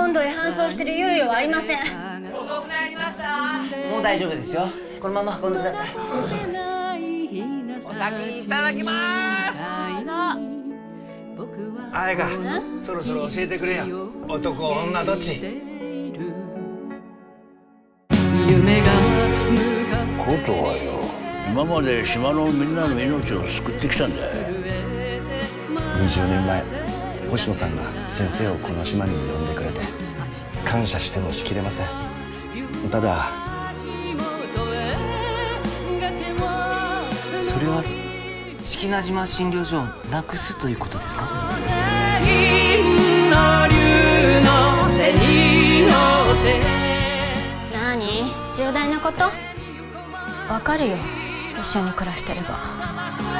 本土へ搬送してる猶予はありません。 遅くなりました。もう大丈夫ですよ。このまま運んでください。お先にいただきます。 あやか、そろそろ教えてくれよ。男女どっち？ ことはよ、今まで島のみんなの命を救ってきたんだよ。 20年前、星野さんが先生をこの島に呼んでくれて感謝してもしきれません。ただそれは式名島診療所をなくすということですか？ 何？重大なこと？わかるよ。一緒に暮らしてれば。